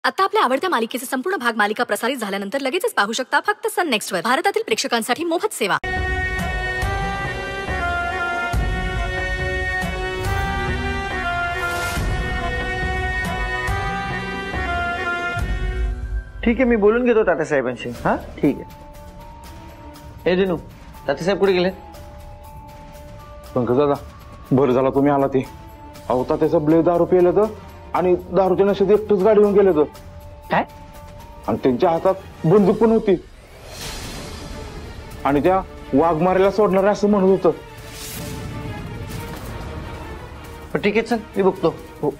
आता आपल्या आवडत्या मालिकेचे संपूर्ण भाग मालिका प्रसारित झाल्यानंतर लगेचच पाहू शकता फक्त सन नेक्स्ट वर. भारतातील प्रेक्षकांसाठी मोफत सेवा. ठीक आहे, मी बोलून घेतो तात्यासाहेबांशी. हा ठीक आहे. हे दिनू, तात्यासाहेब कुठे गेले? पंकज दादा, बरं झाला तुम्ही आला. ते अहो तात्याचं ब्ले दारू पिलं तर आणि दारूच्या नशेत एकटंच गाडी घेऊन गेले तर. काय? आणि त्यांच्या हातात बंदूक पण होती आणि त्या वाघमारेला सोडणार असं म्हणत होतं. ठीक आहे, चल मी बघतो. हो.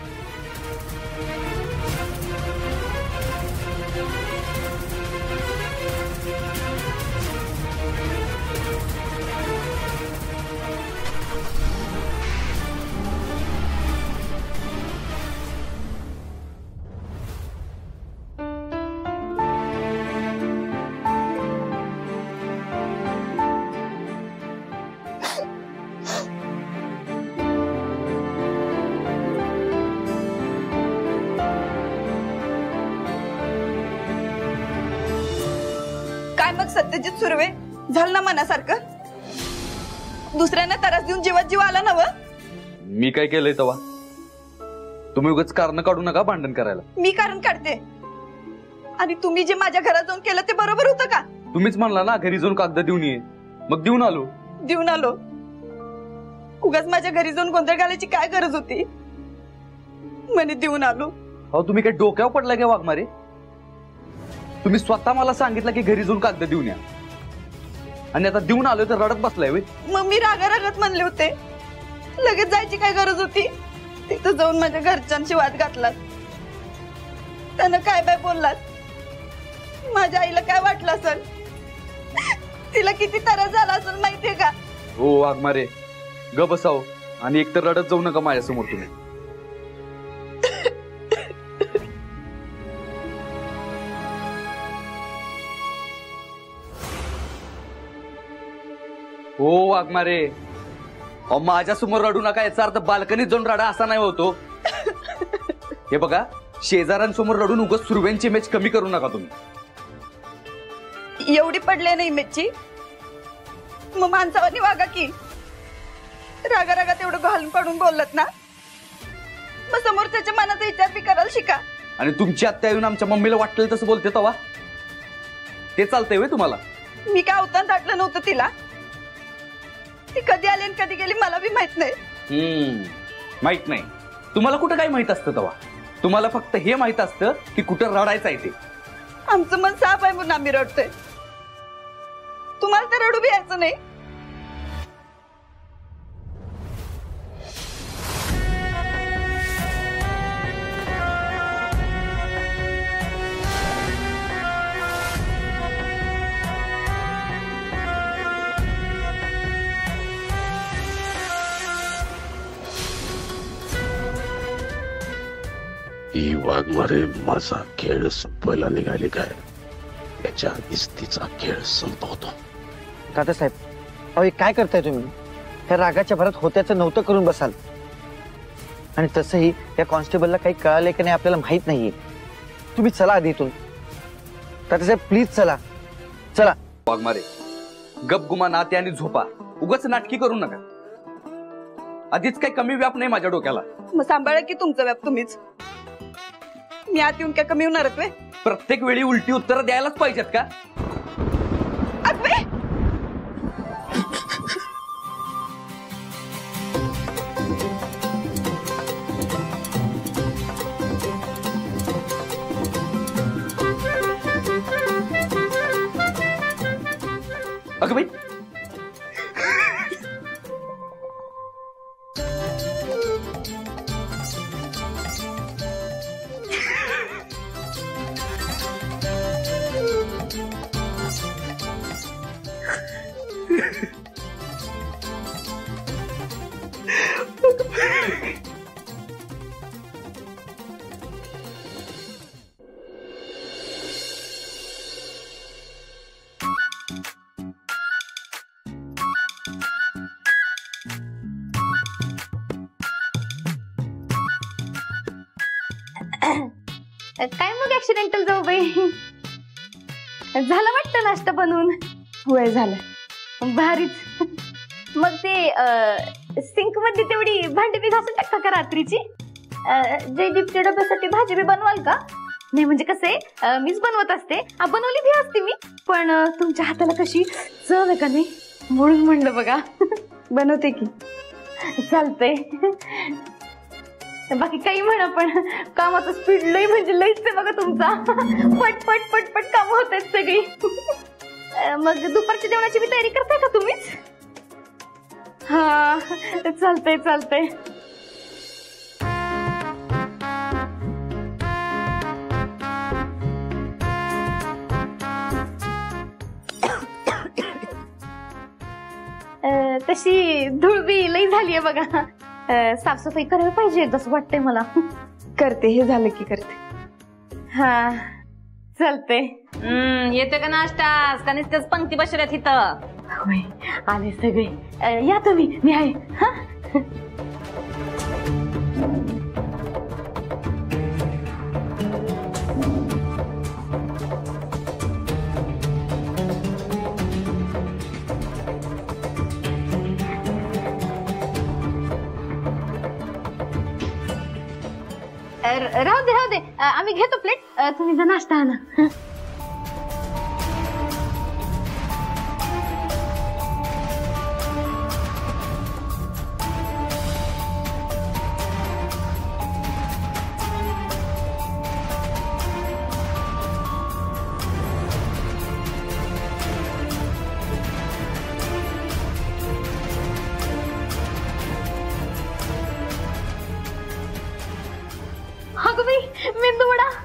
काय मग सत्यजित सुर्वे, झालं ना मनासारखं? दुसऱ्यांना त्रास देऊन जीवात जीव आला ना? मी काय केलंय तेव्हा? तुम्ही उगाच कारण काढू नका भांडण करायला. मी कारण काढते आणि तुम्ही जे माझ्या घरात जाऊन केलं ते बरोबर होतं का? तुम्हीच म्हणला ना घरी जाऊन कागद देऊन ये, मग देऊन आलो. देऊन आलो? उगाच माझ्या घरी जाऊन गोंधळ घालायची काय गरज होती? म्हणे देऊन आलो. अहो तुम्ही काय डोक्यावर पडलाय का वाघमारे? तुम्ही स्वतः मला सांगितलं की घरी जाऊन कागद देऊन या आणि आता देऊन आलोय तर रडत बसलाय. मग मी रागारागात म्हणले होते, लगेच जायची काय गरज होती? तिथं जाऊन माझ्या घरच्यांशी वाद घातलात, त्यानं काय बाय बोललात? माझ्या आईला काय वाटलं असेल? तिला किती त्रास झाला असेल माहितीये का? हो वाघमारे, ग बसाव आणि एकतर रडत जाऊ नका माझ्यासमोर तुम्ही. हो वाघमारे, माझ्या समोर रडू नका याचा अर्थ बाल्कनीत जाऊन रडा असा नाही होतो. हे बघा, शेजाऱ्यांसमोर रडून उगाच सुर्व्यांची इमेज कमी करू नका तुम्ही. एवढी पडले नाही इमेजची? मग माणसावानी वागा की. रागारागात एवढं घालून पडून बोलत ना, मग समोर त्याच्या मनाचा विचार बी करायला शिका. आणि तुमची आत्या येऊन आमच्या मम्मीला वाटलं तसं बोलते तवा ते चालतंय व्हय तुम्हाला? मी काय अवतान दाटलं नव्हतं तिला. ती कधी आली आणि कधी गेली मला बी माहित नाही. माहित नाही तुम्हाला? कुठं काय माहित असतं तवा? तुम्हाला फक्त हे माहित असतं की कुठं रडायचं आहे ते. आमचं मन साफ आहे म्हणून आम्ही रडतोय. तुम्हाला तर रडू बी यायचं नाही. ही वाघमारे माझा खेळ संपवायला निघाली काय? याच्या आधीच तिचा खेळ संपवतो. तात्यासाहेब, अहो काय करताय तुम्ही? ह्या रागाच्या भरात होत्याचं नव्हतं करून बसाल. आणि तसंही या कॉन्स्टेबलला काही कळाले की नाही आपल्याला माहित नाहीये. तुम्ही चला आधी इथून. तात्यासाहेब प्लीज चला. चला. वाघमारे, गप गुमा नाते आणि झोपा, उगाच नाटकी करू नका. आधीच काही कमी व्याप नाही माझ्या डोक्याला. मग सांभाळा की तुमचा व्याप तुम्हीच. मी आत येऊन काय कमी होणार? प्रत्येक वेळी उलटी उत्तर द्यायलाच पाहिजेत का? अगं बाई, काय मग ऍक्सिडेंटल जाऊ बाई, झालं वाटतं नाश्ता बनवून? होय झालं. भारीच. मग ते सिंक मध्ये तेवढी भांडी बी घासून टाका का रात्रीची? जयदीपच्या डब्यासाठी भाजी बी बनवाल का? नाही म्हणजे कसे मीच बनवत असते, बनवली भी असते मी, पण तुमच्या हाताला कशी चव आहे का नाही म्हणून म्हणलं बघा. बनवते की. चालतंय. बाकी काही म्हणा, पण कामाचं स्पीड लई म्हणजे लईच आहे बघा तुमचा. पट पट पट पट काम होत आहेत सगळी. मग दुपारच्या जेवणाची बी तयारी करताय का तुम्हीच? हा चालतंय चालतंय. तशी धुळबी लई झालीये बघा. साफसफाई करायला पाहिजे तसं वाटतंय मला. करते, हे झालं की करते. हा चालतंय. येतोय का नाश्ता? का नुसतेच पंक्ती बसल्यात इथं? होय आले सगळे. या तुम्ही, मी आहे. हा राहू दे आम्ही घेतो प्लेट. तुम्ही जर नाश्ता आणा. मेंदू वडा.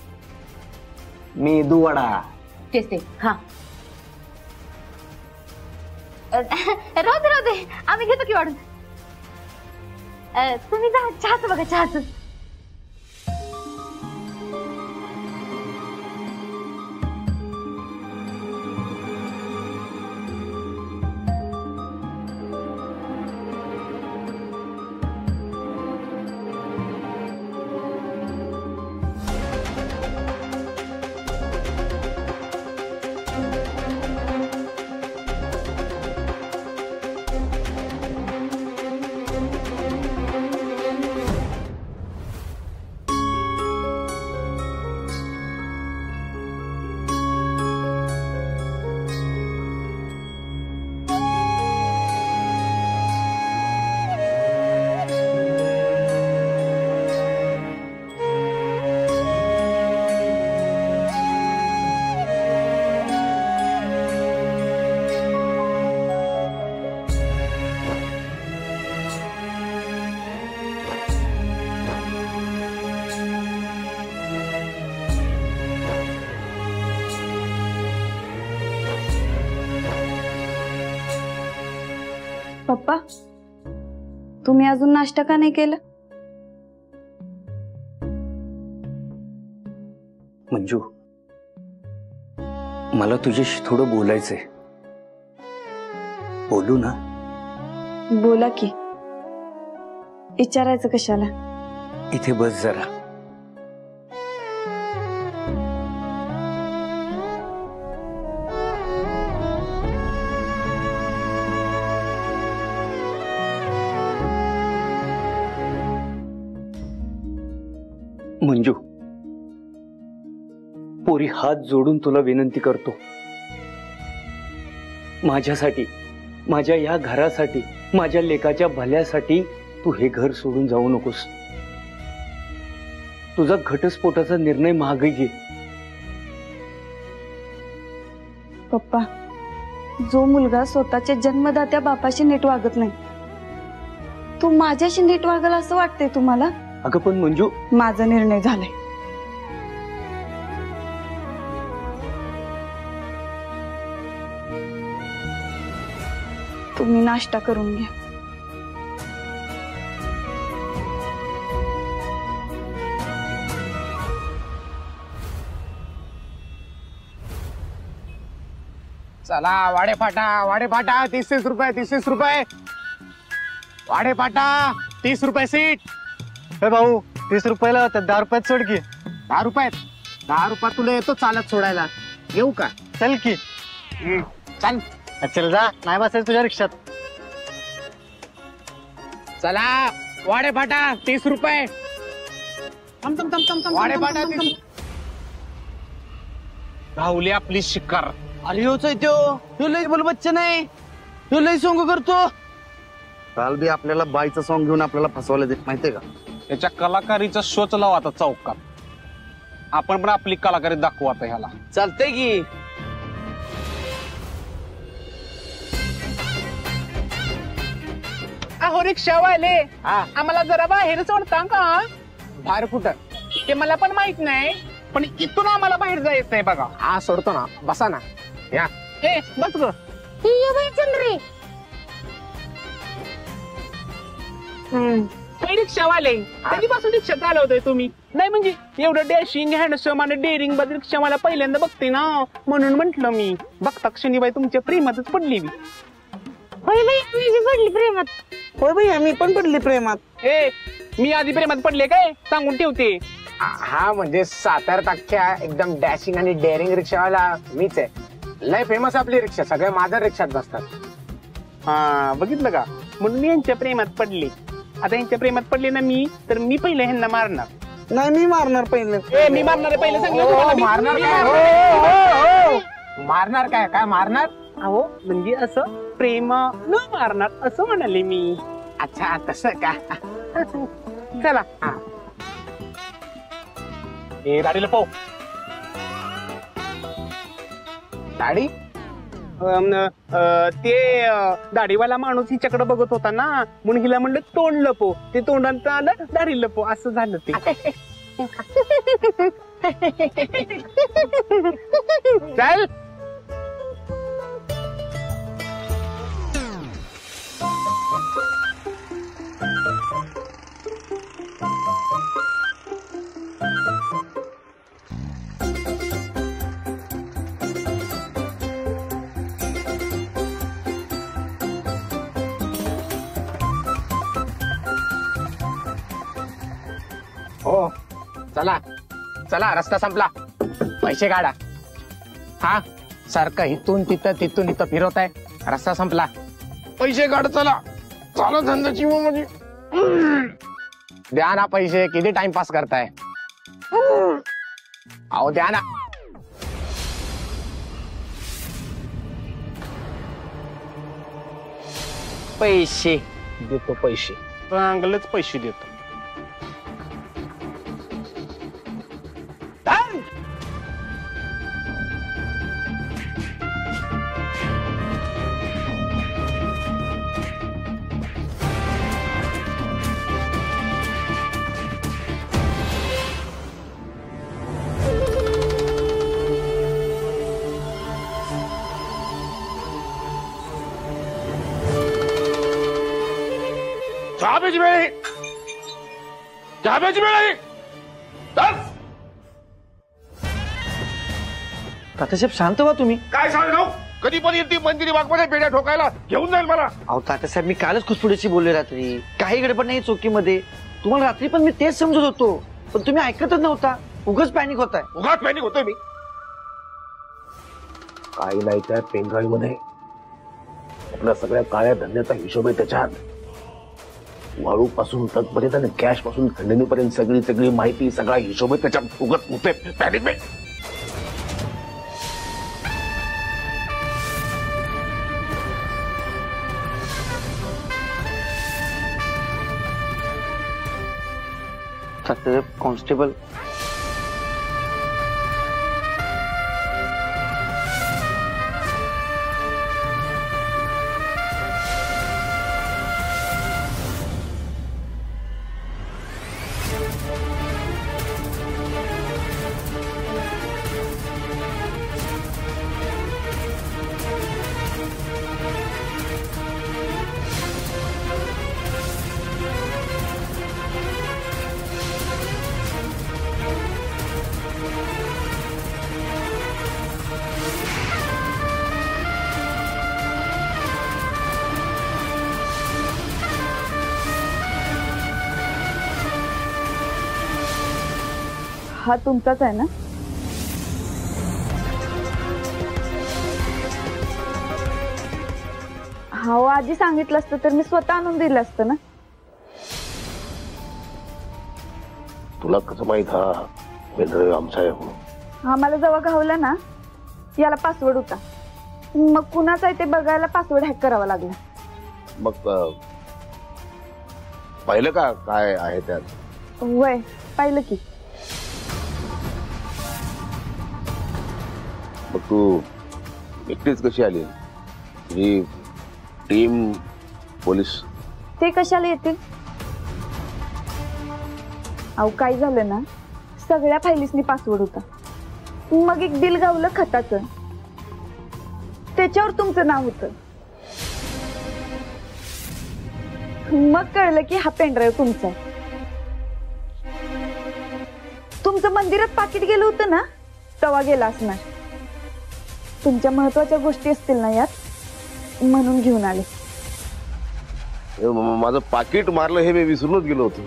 मेदू वडा. तेच ते. हा राहू दे आम्ही घेतो की वाढून. तुम्ही जा, चहाच बघा चहाच. पप्पा, तुम्ही अजून नाश्ता का नाही केला? मंजू, मला तुझ्याशी थोडं बोलायचंय. बोलू ना? बोला की. विचारायचं कशाला? इथे बस जरा. मंजू, पोरी हात जोडून तुला विनंती करतो, माझ्यासाठी, माझ्या या घरासाठी, माझ्या लेकाच्या भल्यासाठी तू हे घर सोडून जाऊ नकोस. तुझा घटस्फोटाचा निर्णय मागे घे. पप्पा, जो मुलगा स्वतःच्या जन्मदात्या बापाशी नीट वागत नाही, तू माझ्याशी नीट वागल असं वाटतंय तुम्हाला? अगं पण मंजू, माझा निर्णय झालाय. तुम्ही नाश्ता करून घ्या. चला वाडेपाटा 30 रुपये 30 रुपये. वाडेपाटा 30 रुपये सीट. भाऊ 30 रुपयाला 10 रुपयात सोड की. ₹10 तुला येतो चालत सोडायला. येऊ का? चल की. चल चल जा, नाही बसायचं तुझ्या रिक्षात. चला वाडे फाटा 30 रुपये. वाडे फाटा 30. राहुली आपली शिकार. अरे होच आहे तो लय बोल बच्चा नाही, तो लय सोंग करतो. काल बी आपल्याला बाईचं सॉंग घेऊन आपल्याला फसवलं देत माहितीये का. त्याच्या कलाकारीचा शोच लावा आता चौकात. आपण पण आपली कलाकारी दाखवू आता ह्याला. चालतंय की. अहो रिक्षावाले, आम्हाला जरा बाहेर सोडता का? बाहेर कुठं ते मला पण माहित नाही, पण इथून आम्हाला बाहेर जायचं आहे बघा. हा सोडतो ना, बसा ना. या ए बस ग. रिक्षावाले कधीपासून रिक्षा चालवतोय तुम्ही? नाही म्हणजे एवढं डॅशिंग हँडसम आणि डेअरिंग बद्दल रिक्षा मला पहिल्यांदा बघते ना, म्हणून म्हंटल मी. बघता क्षणीबाई तुमच्या प्रेमातच पडली मी. पडली प्रेमात. होय बाई, आम्ही पण पडले प्रेमात. ए मी आधी प्रेमात पडले काय सांगून ठेवते. हा म्हणजे 7-8 एकदम डॅशिंग आणि डेअरिंग रिक्षावाला मीच आहे. लय फेमस आपली रिक्षा, सगळ्या माझ्या रिक्षात बसतात. हा बघितलं का, म्हणून मी यांच्या प्रेमात पडले. आता यांच्या प्रेमात पडले ना मी, तर मी पहिले ह्यांना मारणार. नाही मी मारणार पहिले. मी मारणार पहिले सांगितलं. मारणार काय? काय मारणार? अहो म्हणजे असं प्रेम न मारणार असं म्हणाले मी. अच्छा तसं का? चला हे दाढी लपव. दाढी ते दाढीवाला माणूस हिच्याकडे बघत होता ना, म्हणून हिला म्हणलं तोंड लपव. ते तोंडात आलं, दाढी लपव, असं झालं ते. चल हो चला चला, रस्ता संपला. पैसे काढा. हा सारखं इथून तिथं फिरवताय. रस्ता संपला. पैसे काढ. चला चाला धंद्याची म्हणजे. द्या ना पैसे, किती टाइमपास करताय. अहो द्या ना. पैसे देतो. पैसे चांगलेच पैसे देतो. तात्यासाहेब शांत व्हा तुम्ही. काय सांगू? कधी पण येते मंदिरी बागमध्ये पेढ्या ठोकायला घेऊन जाईल मला. अहो तात्यासाहेब, मी कालच खुसपुडीशी बोलले रात्री. काही गडबड नाही चौकीमध्ये. तुम्हाला रात्री पण मी तेच समजत होतो, पण तुम्ही ऐकतच नव्हता. उगाच पॅनिक होताय. उगाच पॅनिक होतोय मी. काही नाही त्या पेंगाईमध्ये आपल्या सगळ्या काळ्या धंद्याचा हिशोब आहे त्याच्यात. वाळू पासून तकपर्यंत आणि कॅश पासून खंडणीपर्यंत सगळी माहिती, सगळा हिशोब आहे त्याच्यात. उगाच होते पॅनिक में. कॉन्स्टेबल, हा तुमचाच आहे ना? हो, आधी सांगितलं असतं तर मी स्वतः आणून दिलं असतं ना. तुला कसं माहित हा पेनड्राईव्ह आमचा आहे म्हणून? आम्हाला जेव्हा घावलं ना, याला पासवर्ड होता. मग कुणाचा आहे ते बघायला पासवर्ड हॅक करावा लागला. मग पाहिलं का काय आहे त्यात? वय पाहिलं की. मग तू एकटीच कशी आली? ही टीम, पोलीस ते कशाला येतील? अहो काय झालं ना, सगळ्या फायलीसनी पासवर्ड होता. मग एक बिल गावलं खताचं, त्याच्यावर तुमचं नाव होतं. मग कळलं की हा पेनड्राईव्ह तुमचा आहे. तुमचं मंदिरात पाकिट गेलं होतं ना, तवा गेला असणार. तुमच्या महत्वाच्या गोष्टी असतील ना यात, म्हणून घेऊन आले. माझं पाकिट मारलं हे मी विसरूनच गेलो होतो.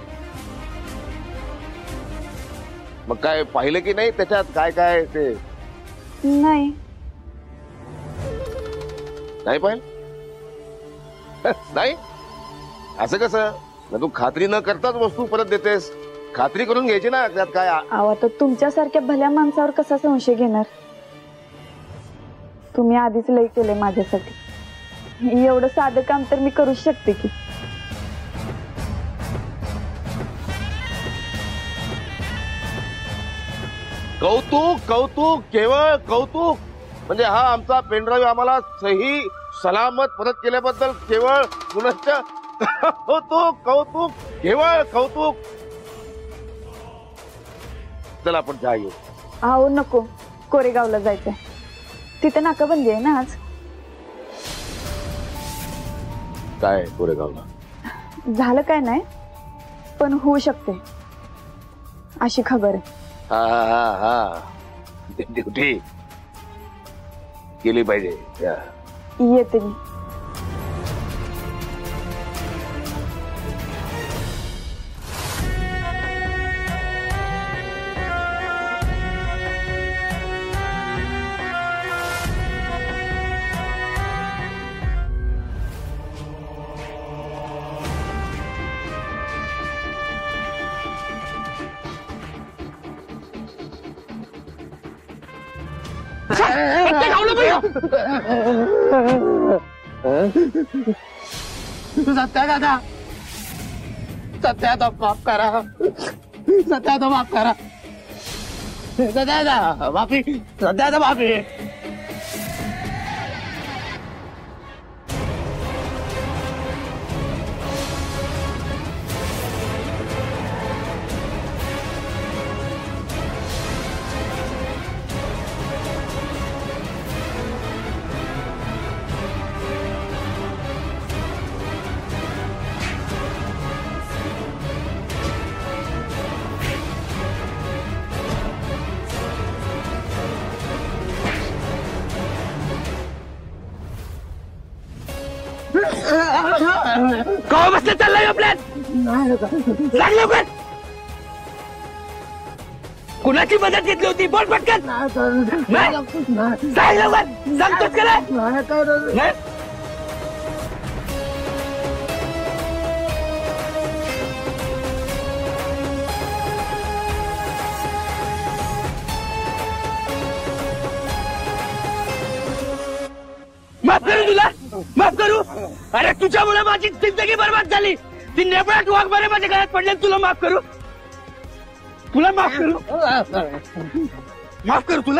मग काय पाहिलं की नाही त्याच्यात काय काय ते? नाही नाही पाहिलं. नाही असं कसं? तू खात्री न करताच वस्तू परत देतेस. खात्री करून घ्यायची ना त्यात काय. अहो आता तुमच्यासारख्या भल्या माणसावर कसा संशय घेणार? तुम्ही आधीच लय केले माझ्यासाठी. एवढं साधं काम तर मी करू शकते की. कौतुक कौतुक केवळ कौतुक. म्हणजे हा आमचा पेनड्राईव्ह आम्हाला सही सलामत परत केल्याबद्दल केवळ पुनश्च कौतुक कौतुक केवळ कौतुक. चला आपण चहा घेऊ. अहो नको, कोरेगावला जायचंय. तिथे नाकाबंदी आहे ना आज. काय कोरेगावला? झालं काय नाही, पण होऊ शकते अशी खबर आहे. हा हा हा ड्युटी केली पाहिजे. येते मी. सत्या दादा माफ करा. सत्या दादा माफ करा. सत्या दादा माफी. सत्या दादा माफी. कवा बसले चाललाय आपल्यात? सांग लवकर. कुणाची मदत घेतली होती? बोल पटकन. सांग लवकर. सांगतोच का नाही? माफ करू तुला? माफ करू? अरे तुझ्यामुळे माझी जिंदगी बर्बाद झाली. ती नेपळ्यात वाघमारे माझ्या घरात पडले. तुला माफ करू? तुला माफ करू? माफ करू तुला?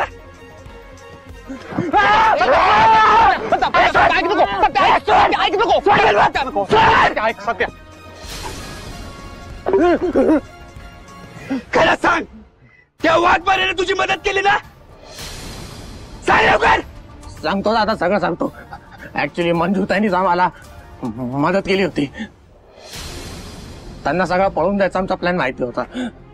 खरं सांग, त्या वाघमारेने तुझी मदत केली ना? सांग लवकर. सांगतो दादा, सगळं सांगतो. ऍक्च्युली मंजूताईनीच आम्हाला मदत केली होती. त्यांना सगळं पळून द्यायचा आमचा प्लॅन माहिती होता.